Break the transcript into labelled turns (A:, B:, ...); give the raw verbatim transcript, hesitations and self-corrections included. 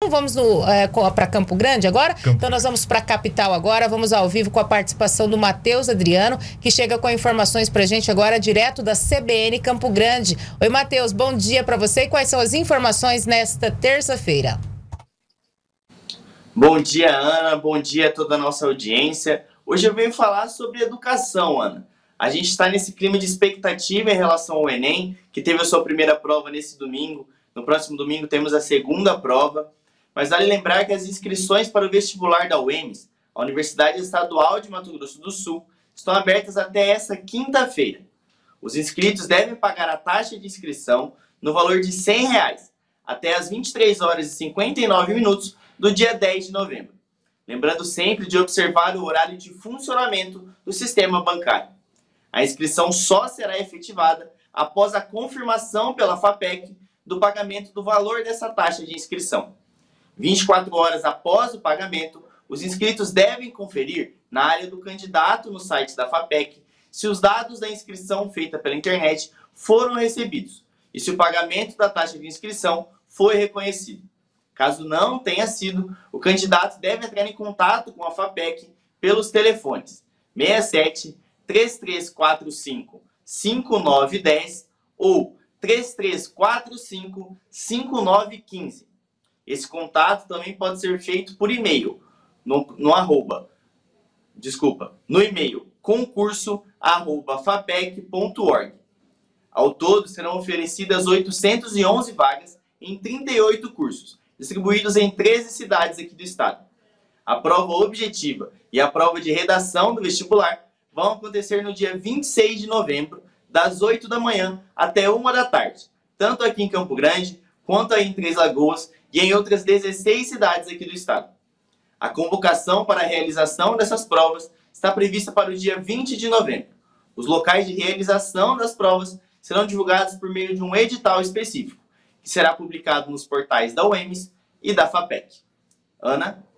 A: Vamos é, para Campo Grande agora?
B: Campo.
A: Então nós vamos para a capital agora, vamos ao vivo com a participação do Matheus Adriano, que chega com informações para a gente agora direto da C B N Campo Grande. Oi, Matheus, bom dia para você e quais são as informações nesta terça-feira?
C: Bom dia, Ana, bom dia a toda a nossa audiência. Hoje eu venho falar sobre educação, Ana. A gente está nesse clima de expectativa em relação ao Enem, que teve a sua primeira prova nesse domingo. No próximo domingo temos a segunda prova. Mas vale lembrar que as inscrições para o vestibular da U E M S, a Universidade Estadual de Mato Grosso do Sul, estão abertas até esta quinta-feira. Os inscritos devem pagar a taxa de inscrição no valor de cem reais, até às vinte e três horas e cinquenta e nove minutos do dia dez de novembro. Lembrando sempre de observar o horário de funcionamento do sistema bancário. A inscrição só será efetivada após a confirmação pela FAPEC do pagamento do valor dessa taxa de inscrição. vinte e quatro horas após o pagamento, os inscritos devem conferir na área do candidato no site da FAPEC se os dados da inscrição feita pela internet foram recebidos e se o pagamento da taxa de inscrição foi reconhecido. Caso não tenha sido, o candidato deve entrar em contato com a FAPEC pelos telefones seis sete, três três quatro cinco, cinco nove um zero ou três três quatro cinco, cinco nove um cinco. Esse contato também pode ser feito por e-mail, no, no arroba, desculpa, no e-mail concurso arroba fapec ponto org. Ao todo, serão oferecidas oitocentas e onze vagas em trinta e oito cursos, distribuídos em treze cidades aqui do estado. A prova objetiva e a prova de redação do vestibular vão acontecer no dia vinte e seis de novembro, das oito da manhã até uma da tarde, tanto aqui em Campo Grande, quanto aí em Três Lagoas e em outras dezesseis cidades aqui do estado. A convocação para a realização dessas provas está prevista para o dia vinte de novembro. Os locais de realização das provas serão divulgados por meio de um edital específico, que será publicado nos portais da U E M S e da FAPEC. Ana?